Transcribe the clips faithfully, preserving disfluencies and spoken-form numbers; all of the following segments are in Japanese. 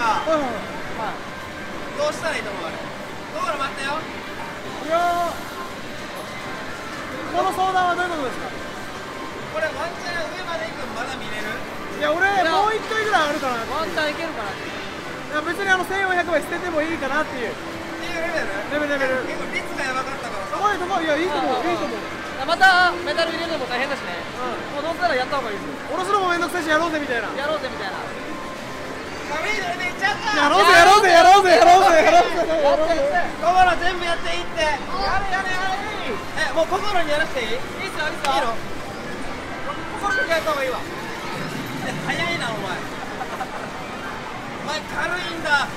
さ、どうしたらいいと思う？どこから待ってよ。 いやこの相談はどういうことですか？ これワンチャン上まで行くのまだ見れる？ いや俺もう一回ぐらいあるかな。 ワンチャンいけるかな。いや別にあのせんよんひゃくばい捨ててもいいかなっていう。 っていうレベル？ レベルレベル。 結構率がやばかったからさ。 すごいとこいやいいと思ういいと思う。 またメダル入れるのも大変だしね。もうどうせならやった方がいいですよ。 下ろすのもめんどくさいしやろうぜみたいな。 やろうぜみたいな。 軽いので行っちゃった。 やろうぜやろうぜやろうぜやろうぜやろうぜやろうぜ。 心全部やっていいって。やれやれやれ。え、もう心にやらせていい？いいっすよいいっすよ。いいの？心にやった方がいいわ。え、早いなお前。お前軽いんだ。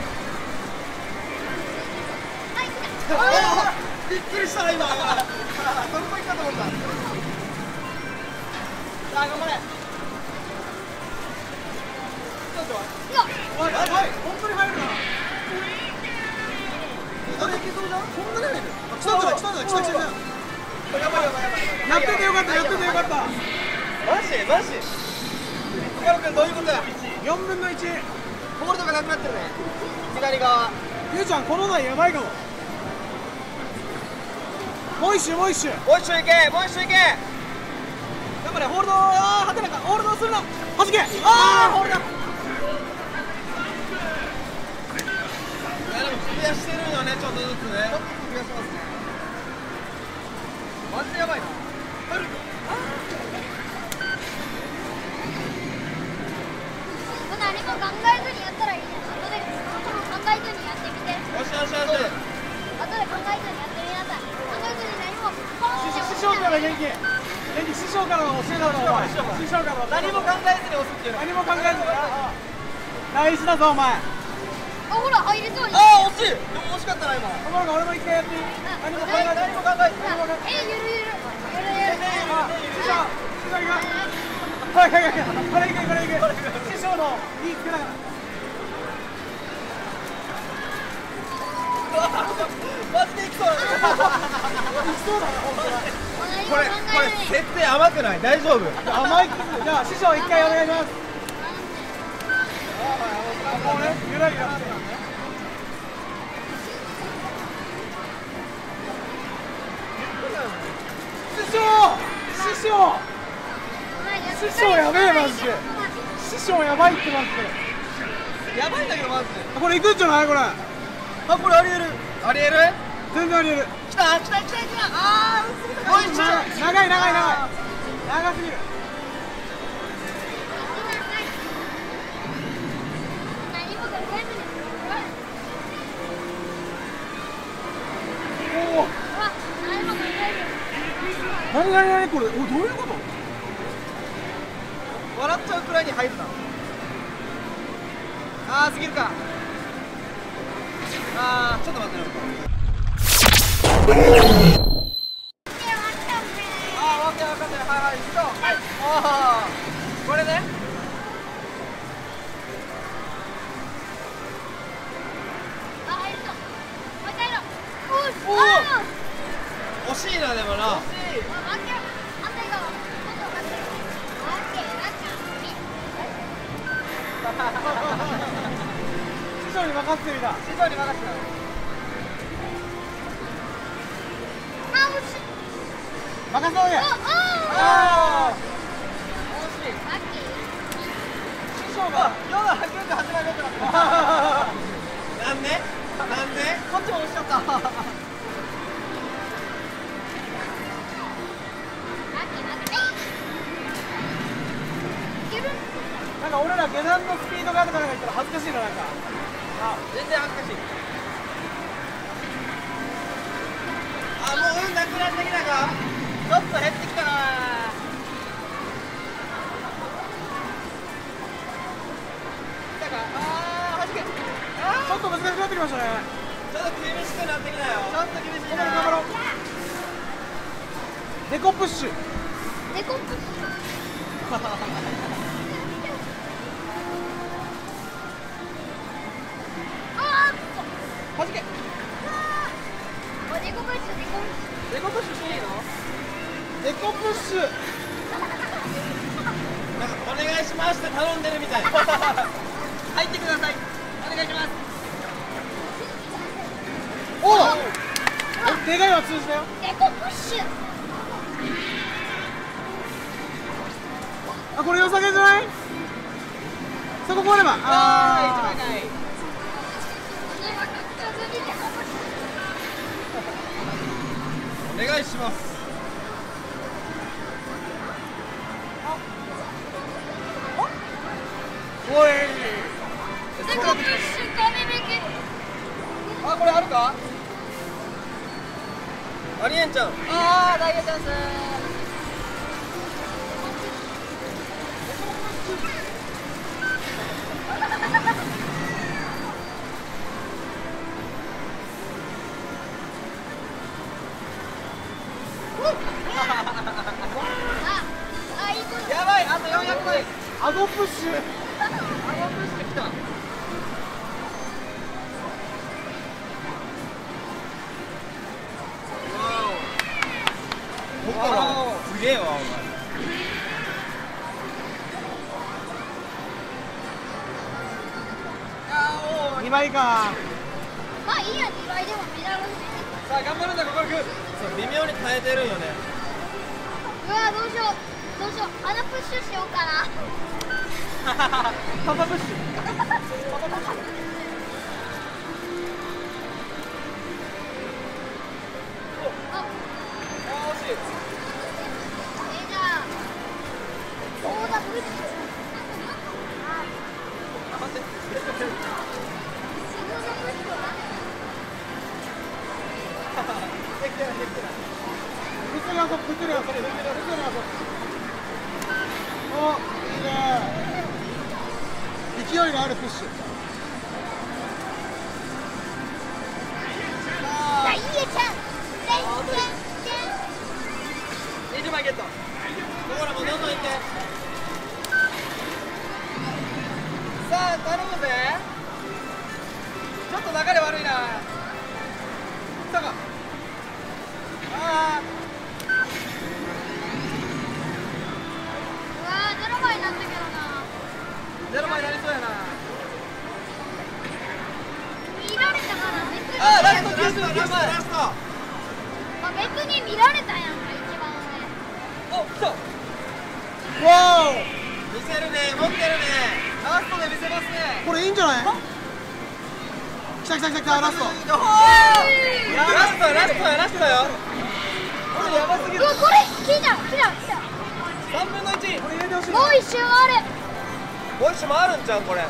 びっくりした今。どこ行ったと思った。さあ頑張れ。ちょっとおいおい本当に入るな。あれいけそうじゃん。こんなレベル。来たんじゃない来たんじゃない来た来た来た。やばいやばいやばい。やっててよかったやっててよかった。マジマジ。岡野君どういうことや。 よんぶんのいち。 ホールドがなくなってるね。左側。 ゆうちゃんこの台やばいかも。もう一周もう一周。 もう一周いけもう一周いけ。 頑張れホールド。ああはてなかホールドするな。はじけ。ああホールド。 いやでもクリアしてるよねちょっとずつね。ちょっとクリアしてますね。マジでやばいな。入る。 何も考えずにやったらいいじゃん。後で考えずにやってみて。 よしよしよし。 後で考えずにやってみなさい。考えずに何も師匠から元気元気師匠からの教えだろお前。師匠から何も考えずに押すっていうの。 何も考えずに。大事だぞお前。 あほら入れそうに。 ああ惜しい。でも惜しかったな今。 ところが俺も一回やっていい？何も考えず何も考えずに。 えゆるゆるゆるゆる。 師匠師匠がはいはいはいこれいけこれいけ。師匠のいいつけながら。 マジでいきそうだね。 いきそうだな本当に。 これこれ設定甘くない？大丈夫？ 甘いっす。じゃあ師匠一回お願いします。もうねゆらゆらしてる。師匠師匠師匠やべえマジで。師匠やばいってマジで。 やばいんだけどマジで。 これいくんじゃないこれ。 あこれありえる。ありえる？ 全然ありえる。 来た来た来た来た。ああもう一周。 長い長い長い長すぎる。 何も考えずに。 おお。 何も考えずに。 何何何これ。おどういうこと？ 笑っちゃうくらいに入るな。ああ過ぎるか。ああちょっと待ってよ。ああ、オッケー、オッケー、はいはい、一度、はい、おお、これね。 あ、入ると。もう一回やろう。 おお。惜しいな、でもな。惜しい。 あ、反対、反対側。今度は反対側。オッケー、ラッキ師匠に任せてみた。 師匠に任せた。 任せとけ。 あああ。 惜しい。ラッキー。 師匠が夜がはちじゅうはちまいめってなってる。なんで？なんで？こっちも押しちゃった。 ラッキー、ラッキー。いける？ なんか俺ら下段のスピードがとかなんか言ったら恥ずかしいななんか。 あ、全然恥ずかしい。あ、もう運なくなってきたか？ちょっと減ってきたな。来たか？あー、はじけ。あー、 ちょっと難しくなってきましたね。 ちょっと厳しくなってきたよ。ちょっと厳しいな。 頑張ろう。デコプッシュ。 デコプッシュ。あー、 はじけ。 デコプッシュ、デコプッシュ。 デコプッシュしていいの？ デコプッシュ。 なんかお願いしますって頼んでるみたい。入ってください。 願いします。 おお願いは通じたよ。 デコプッシュ。 あ、これ良さげじゃない？そこ越えれば。 ああ、一番いい。 お願いします。 おい。 デコプッシュ神引き。 あ、これあるか？ ありえんちゃん。 ああ、ダイヤチャンス。 あ、あ、いいこと。 やばい、あとよんひゃくまい。 アゴプッシュ。 アゴプッシュ来た。 ここからすげえわお前。 にばいか。 まあいいや、にばいでもメダル。 さあ、頑張るんだ、ここ行く。 そう微妙に耐えてるんよね。 うわ、どうしよう。どうしよう。鼻プッシュしようかな。 パパプッシュ。 あ、 あー、惜しい。 えー、じゃあ。オーダープッシュ。 あ、待って。 シグナプッシュはできてない、できてない。 物理遊ぶ、物理遊ぶ、物理遊ぶ。お、いいね。勢いのあるプッシュ。 ダイヤちゃん。ダイヤちゃん。 にじゅうまいゲット。 ほらもうどんどんいって。 さあ、頼むぜ。ちょっと流れ悪いな。来たか。ああ。 うわー、ゼロ倍になったけどな。 ゼロ枚になりそうやな。 見られたかな。別に。 あー、ラストラストラストラスト。 まあ、別に見られたやんか、一番お、来た。 わ見せるね、持ってるね。 ラストで見せますね。 お、これいいんじゃない？来た来た来た来た、ラスト。 おー。 ラストラストラストよ。 これやばすぎ上。うる。 わ、これ、来た、来た、来た。 三分の一。 これ入れてほしい。 もう一周ある。 もう一周回るんちゃうこれ。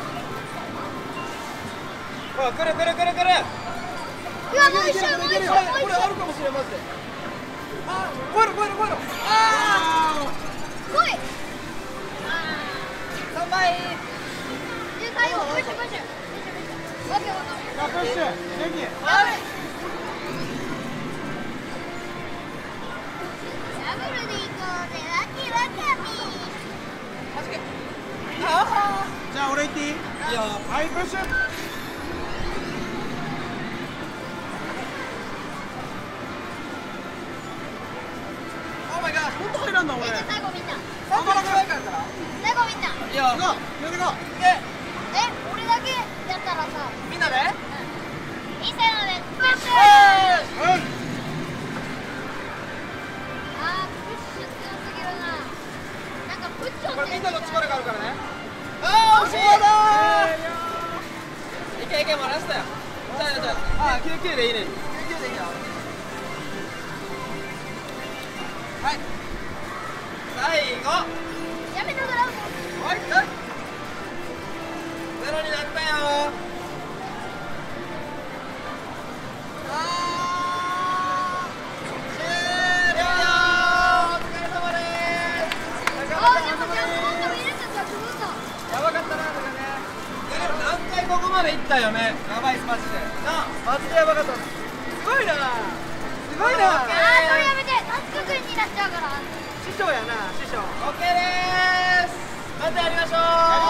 ほら来る来る来る来る。 うわ、もう一周、もう一周、もう一周。 これあるかもしれません。あー、超えろ超えろ超えろ。あ来い。 あ。三枚。 で、最後、プッシュ、プッシュ。オッケー、オッケー。 さあ、プッシュ。元気。 はい。 ダブルで行こうぜ、ワキワカミ。 はじけ。あじゃあ、俺行っていい？ いいよ。 はい、プッシュ。 あ。オーマイガー。 本当入らんだ、俺。 え、じゃあ最後みんな。 三分の一枚からから。 最後みんな。 いいよ。 行こう、やっていこう。 で、 え、俺だけやったらさ、 みんなで。 いいせーので、プッシュ。 はい。 あー、プッシュ強すぎるな。なんかプッシュこれみんなの力があるからね。 あー惜しいだいけいけもうラストや。じゃあじゃああきゅうきゅうでいいね。 ー。きゅうきゅうでいいよ。はい。 最後。 やめてください。 はい。 ゼロになったよ。 あ終了。お疲れ様です。 あー、でもちゃんともっと見れてた、くぐった。 ー。やばかったな、これね。 何回ここまで行ったよね。 やばいっす、マジで。 なあ。 マジでやばかった。すごいな。すごいな。 あー、それやめて、タスク君になっちゃうから。 師匠やな、師匠。 オッケーです。またやりましょう。